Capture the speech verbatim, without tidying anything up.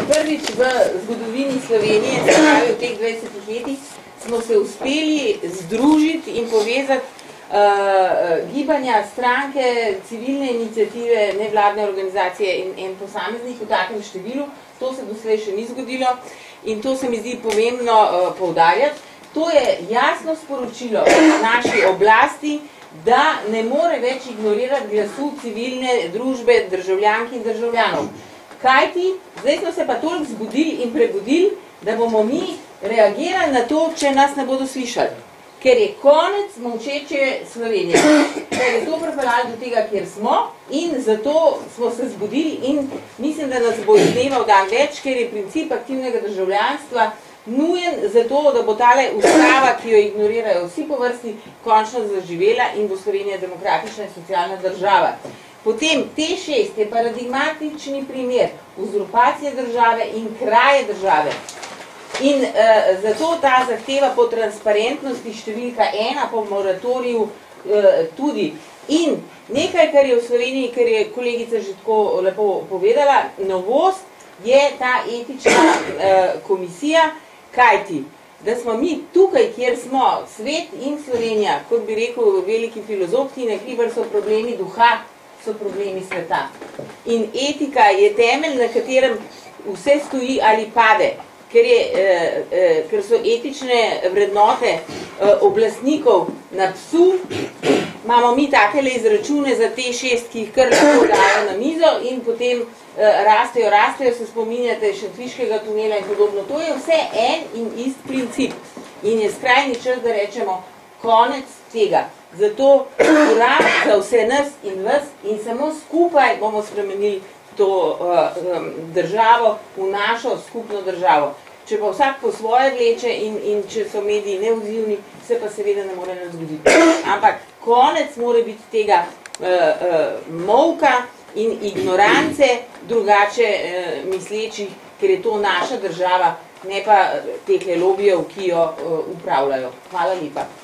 prvič v zgodovini Slovenije, se pravi v teh dvajsetih letih, smo se uspeli združiti in povezati uh, gibanja, stranke, civilne iniciative, nevladne organizacije in en posameznik v takem številu. To se doslej še ni zgodilo in to se mi zdi pomembno uh, poudarjati. To je jasno sporočilo naši oblasti, da ne more več ignorirati glasu civilne družbe, državljank in državljanov. Kajti, zdaj smo se pa toliko zbudili in prebudili, da bomo mi reagirali na to, če nas ne bodo slišali. Ker je konec molčeče Slovenije. Ker je to pripeljalo do tega, kjer smo in zato smo se zbudili in mislim, da nas bo iz dneva v dan več, ker je princip aktivnega državljanstva nujen zato, da bo tale ustava, ki jo ignorirajo vsi po vrsti, končno zaživela in bo Slovenija demokratična in socialna država. Potem T šest je paradigmatični primer uzurpacije države in kraje države. In uh, zato ta zahteva po transparentnosti številka ena, po moratoriju uh, tudi. In nekaj, kar je v Sloveniji, kar je kolegica že tako lepo povedala, novost je ta etična uh, komisija, kajti, da smo mi tukaj, kjer smo, svet in Slovenija, kot bi rekel veliki filozof Tine Hribar, so problemi duha, so problemi sveta. In etika je temelj, na katerem vse stoji ali pade, ker, je, eh, eh, ker so etične vrednote eh, oblastnikov na psu. Imamo mi takele izračune za T šest, ki jih kar lahko dajo na mizo in potem rastejo, rastejo, se spominjate Šentviškega tunela in podobno. To je vse en in ist princip. In je skrajni čas, da rečemo konec tega. Zato uram za vse nas in vas in samo skupaj bomo spremenili to uh, um, državo v našo skupno državo. Če pa vsak po svoje vleče in, in če so mediji neodzivni, se pa seveda ne more nič zgoditi. Ampak konec mora biti tega uh, uh, molka in ignorance drugače eh, mislečih, ker je to naša država, ne pa teh lobijev, ki jo eh, upravljajo. Hvala lepa.